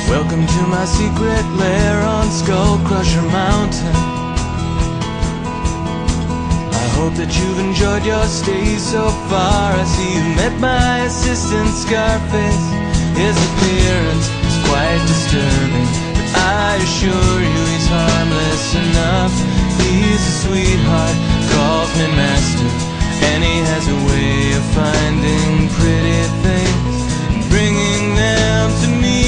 Welcome to my secret lair on Skullcrusher Mountain. I hope that you've enjoyed your stay so far. I see you've met my assistant Scarface. His appearance is quite disturbing, but I assure you he's harmless enough. He's a sweetheart, calls me master, and he has a way of finding pretty things and bringing them to me.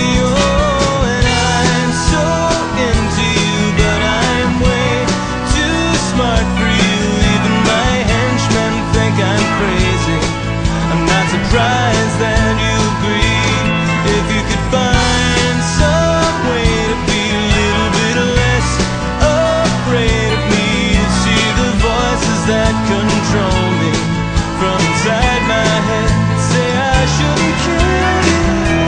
Surprised that you agree. If you could find some way to be a little bit less afraid of me, you'd see the voices that control me from inside my head say I shouldn't kill you.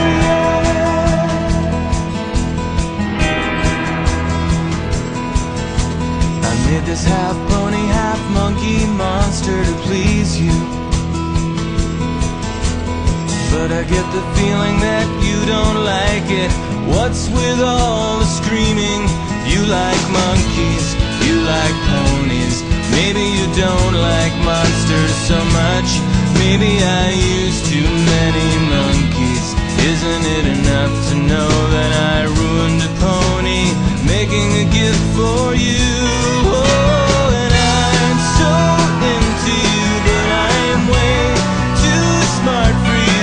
I made this half pony, half monkey monster to please you, but I get the feeling that you don't like it. What's with all the screaming? You like monkeys, you like ponies. Maybe you don't like monsters so much. Maybe I used too many monkeys. Isn't it enough to know that I ruined a pony making a gift for you? Oh, and I'm so into you, but I'm way too smart for you.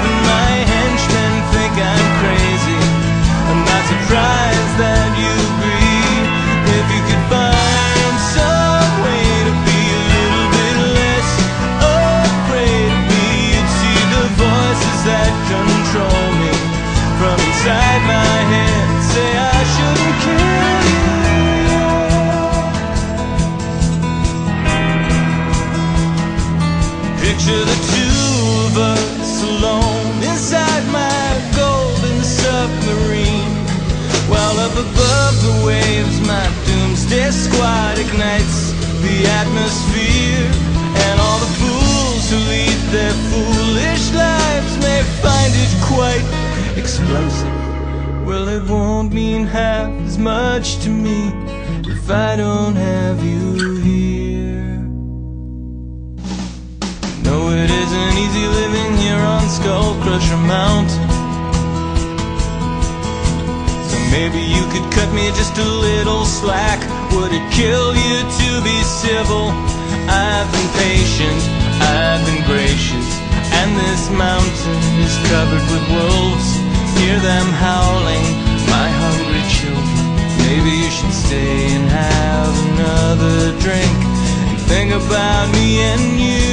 I'm crazy. I'm not surprised that you agree. If you could find some way to be a little bit less afraid of me, you'd see the voices that control me from inside my head say I shouldn't kill you. Picture the two of us alone inside my submarine, while up above the waves my doomsday squad ignites the atmosphere, and all the fools who lead their foolish lives may find it quite explosive. Well, it won't mean half as much to me if I don't have you here. No, it isn't easy living here on Skullcrusher Mountain. Maybe you could cut me just a little slack. Would it kill you to be civil? I've been patient, I've been gracious, and this mountain is covered with wolves. Hear them howling, my hungry children. Maybe you should stay and have another drink and think about me and you.